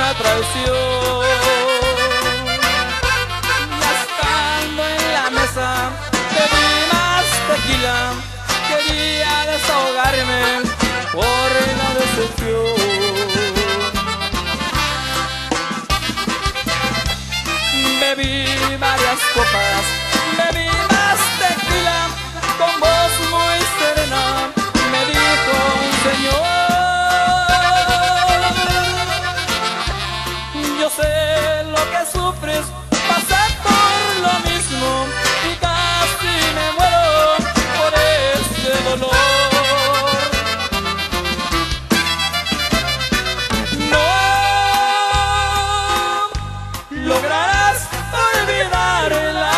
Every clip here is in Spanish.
una traición. Ya estando en la mesa, bebí más tequila, quería desahogarme por la decepción. Bebí varias copas, bebí más tequila, con voz muy serena me dijo un señor: yo sé lo que sufres, pasé por lo mismo y casi me muero por ese dolor. No lograrás olvidarla,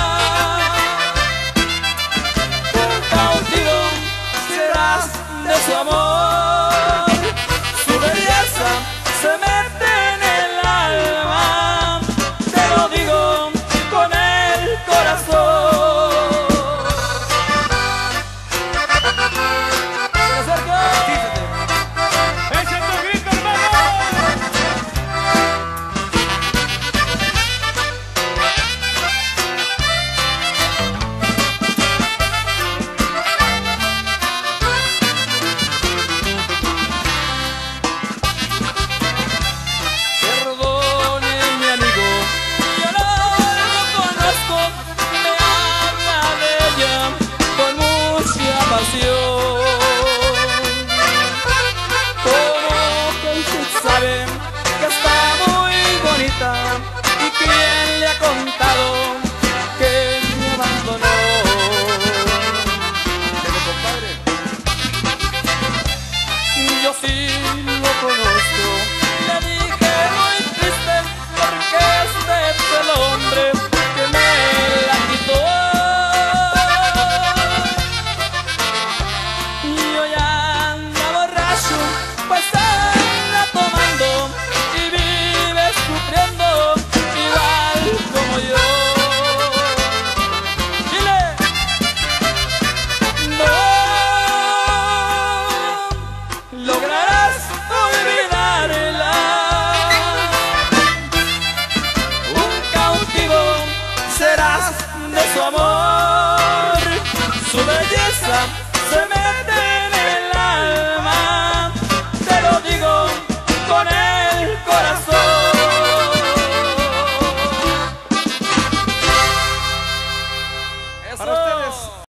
un cautivo serás de su amor. Su belleza se mete en el alma, te lo digo con el corazón. ¿Se acerca? ¡Ese es tu grito, hermano! Como que usted sabe que está muy bonita, y quién le ha contado que me abandonó. Yo sí lo conozco, le dije muy triste, porque este es el hombre que me la quitó. Yo ya ando borracho, pues anda tomando y vive sufriendo igual como yo. Dile, no lograrás olvidarla, un cautivo serás de su amor. Su belleza